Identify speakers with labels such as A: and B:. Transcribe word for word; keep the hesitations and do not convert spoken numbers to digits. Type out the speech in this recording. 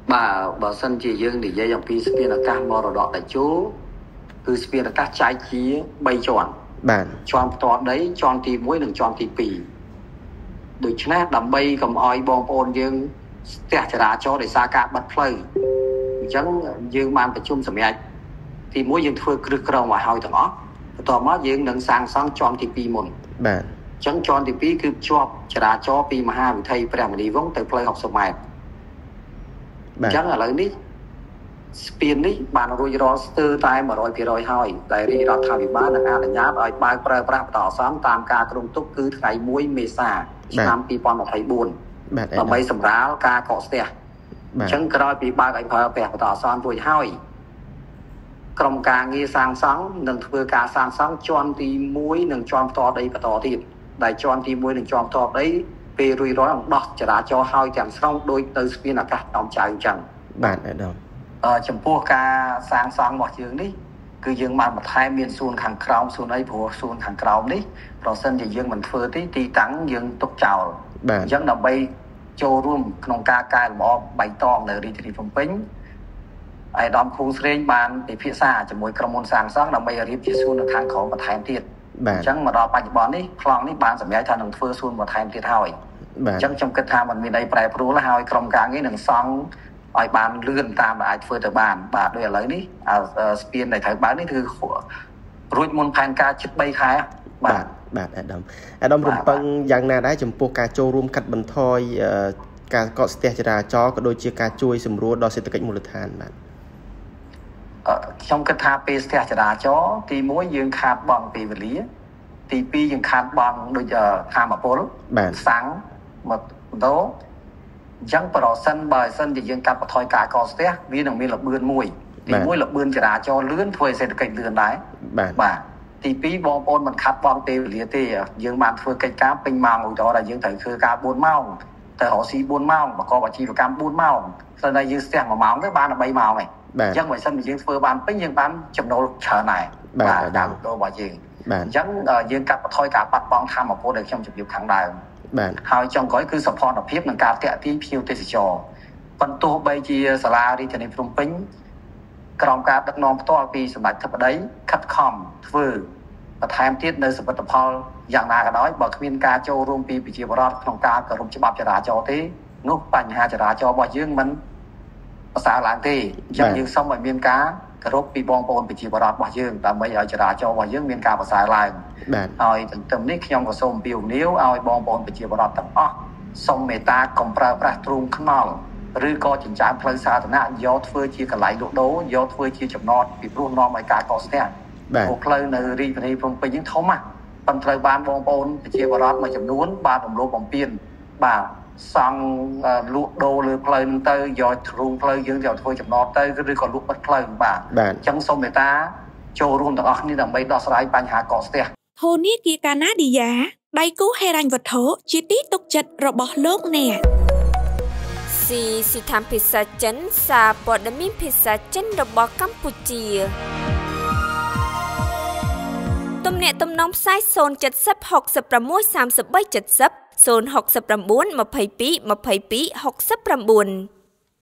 A: bà bà sân chỉ dương để dây dòng pi spiên là ca mò rồi đọt tại chỗคือspiên là ca trái chí bay chọn
B: bạn
A: chọn tọt đấy chọn thì mỗi đừng chọn thì pì được chứ nè đầm bay cầm oi bong ôn dương tẹt chả cho để xa cả bật play chẳng dương man phải chung sầm nhạy thì mỗi dương thôi cứ cầu mà hỏi thằng óต่อมาយើងនឹងសាងសង់ជាន់ទីពីរមុន
B: បាទ
A: ចឹងជាន់ទីពីរគឺជាប់ចរាចរណ៍ពីមហាវិថីព្រះមនីវង្សទៅផ្លូវហុកសិបម៉ែត្របាទចឹងឥឡូវនេះស្ពាននេះបានរួចរាល់ស្ទើរតែ một trăm phần trăm ហើយដែលរាជរដ្ឋាភិបាលនឹងអនុញ្ញាតឲ្យបើកប្រើប្រាស់បន្តអាសន្នតាមការគ្រោងទុកគឺថ្ងៃមួយមេសាឆ្នាំពីរពាន់ម្ភៃបួន
B: បាទ
A: ដើម្បីសម្រាលការកកស្ទះអញ្ចឹងក្រោយពីបើកឲ្យប្រើប្រាស់បន្តអាសន្នរួចហើយក្រុមការងារសាងសង់នឹងធ្វើការសាងសង់ជាន់ទីមួយនិងជាន់ផ្ទាល់ដីបន្តទៀតដែលជាន់ទីមួយនិងជាន់ផ្ទាល់ដីពេលរួចរាល់នឹងដោះចរាចរណ៍ឲ្យទាំងស្រុងដោយទៅស្ពានអាកាសតំចៅអញ្ចឹង
B: បាទអាដាម
A: អឺចំពោះការសាងសង់របស់យើងនេះគឺយើងបានបន្ថែមមានសួនខាងក្រោមសួនអីព្រោះសួនខាងក្រោមនេះប្រសិនជាយើងមិនធ្វើទេទីតាំងយើងទុកចោលអញ្ចឹងដើម្បីចូលរួមក្នុងការកែលម្អបៃតងនៅរាជធានីភ្នំពេញអាយដាមឃុងស្រេងបានពិភាក្សាជាមួយក្រុមហ៊ុនសាងសង់ដើម្បីរៀបជាសួននៅខាងក្រោមបន្ថែមទៀតអញ្ចឹងមកដល់បច្ចុប្បន្ននេះប្លង់នេះបានសម្រេចថានឹងធ្វើសួនបន្ថែមទៀតហើយអញ្ចឹងខ្ញុំគិតថាมันមានអីប្រែប្រួលហើយក្រុមការងារនឹងសង់ឲ្យបានលឿនតាមដែលអាចធ្វើទៅបានបាទដូចឥឡូវនេះស្ពានដែលត្រូវបើកនេះគឺរួចមុនផែនការជិតបីខែ
B: បាទបាទអាដាមអាដាមរំពឹងយ៉ាងណាដែរចំពោះការចូលរួមកាត់បន្ថយការកកស្ទះចរាចរណ៍ក៏ដូចជាការជួយសម្រួលដល់សេដ្ឋកិច្ចមូលដ្ឋានបាទ
A: ខ្ញុំគិតថាពេលស្ទះចរាចរណ៍ទីមួយយើងខាតបង់ពេលវេលាទីពីរយើងខាតបង់ដូចធម្មពលសាំងមកដូរអញ្ចឹងប្រសិនបើសិនជាយើងកាត់បន្ថយការកកស្ទះវានឹងមានលបឿនមួយទីមួយលបឿនចរាចរណ៍លឿនធ្វើឲ្យសេដ្ឋកិច្ចលឿនដែរបាទទីពីរបងប្អូនមិនខាត់បង់ពេលវេលាទេយើងបានធ្វើកិច្ចការពេញម៉ោងឧទាហរណ៍ថាយើងត្រូវធ្វើការបួនម៉ោងទៅរកស៊ីបួនម៉ោងប្រកបអាជីវកម្មបួនម៉ោងស្ដីយើងស្ទះមួយម៉ោងទៅបានតែបីម៉ោងឯងអញ្ចឹងបើសិនជាយើងធ្វើបានពេញយើងបានចំណូលច្រើនដែរបាទតាមដូររបស់យើងអញ្ចឹងយើងកាត់បន្ថយការបាត់បង់ធម្មពលដែលខ្ញុំជម្រាបខាងដើម
B: បាទ
A: ហើយចុងក្រោយគឺសភនភាពនិងការតាក់ទាញភ្ញៀវទេសចរប៉ុន្តែទោះបីជាសាលារាជធានីភ្នំពេញក្រោមការដឹកនាំផ្ទាល់ពីសម្ដេចធិបតីខិតខំធ្វើបន្ថែមទៀតនៅសមិទ្ធផលយ៉ាងណាក៏ដោយបើគ្មានការចូលរួមពីប្រជាពលរដ្ឋក្នុងការគោរពច្បាប់ចរាចរណ៍ទេនោះបញ្ហាចរាចរណ៍របស់យើងមិនប្រសើរឡើងទេអញ្ចឹងយើងសូមឲ្យមានការគោរពពីបងប្អូនប្រជាពលរដ្ឋរបស់យើងដើម្បីឲ្យចរាចរណ៍របស់យើងមានការប្រសើរឡើងហើយទន្ទឹមនេះខ្ញុំក៏សូមអំពាវនាវឲ្យបងប្អូនប្រជាពលរដ្ឋទាំងអស់សូមមេត្តាកុំប្រើប្រាស់ទ្រូងខ្នល់ឬក៏ចិញ្ចើមផ្លូវសាធារណៈយកធ្វើជាកន្លែងលក់ដូរយកធ្វើជាចំណតពីព្រោះនាំឲ្យការកកស្ទះព្រោះផ្លូវនៅរាជធានីភ្នំពេញហ្នឹងធំណាស់ប៉ុន្តែត្រូវបានបងប្អូនប្រជាពលរដ្ឋមួយចំនួនបានរំលោភបំពានបាទសង់លក់ដូរលើផ្លូវហ្នឹងទៅយកទ្រូងផ្លូវយើងយកធ្វើចំណតទៅឬក៏លក់បិទផ្លូវបាទអញ្ចឹងសូមមេត្តាចូលរួមទាំងអស់គ្នាដើម្បីដោះស្រាយបញ្ហាកកស្ទះ
C: ធនាគារកាណាឌីយ៉ាដៃគូហិរញ្ញវត្ថុជាទីទុកចិត្តរបស់លោកអ្នក
D: ស៊ីស៊ីថាមភាសាចិនសារព័ត៌មានភាសាចិនរបស់កម្ពុជាទំនាក់ទំនងផ្សាយศูนย์ เจ็ด ศูนย์ หก สิบ หก สาม สาม เจ็ด ศูนย์ ศูนย์ หก สิบ เก้า ยี่ ยี่ ยี่ ยี่ หก สิบ เก้า